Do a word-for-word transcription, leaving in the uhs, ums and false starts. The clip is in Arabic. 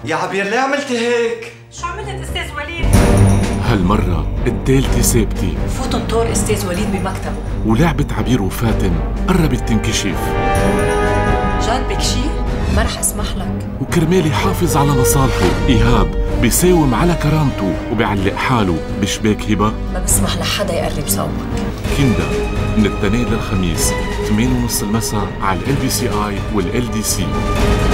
يا عبير ليه عملتي هيك؟ شو عملت استاذ وليد؟ هالمرة التالتة ثابتة. فوتوا انطور استاذ وليد بمكتبه، ولعبة عبير وفاتن قربت تنكشف. جاد بك شي؟ ما رح اسمح لك. وكرمال يحافظ على مصالحه، إيهاب بيساوم على كرامته وبيعلق حاله بشباك هبة. ما بسمح لحدا يقرب صوبك. كندا من التنين للخميس ثمانية ونص المساء على ال بي سي اي والال دي سي.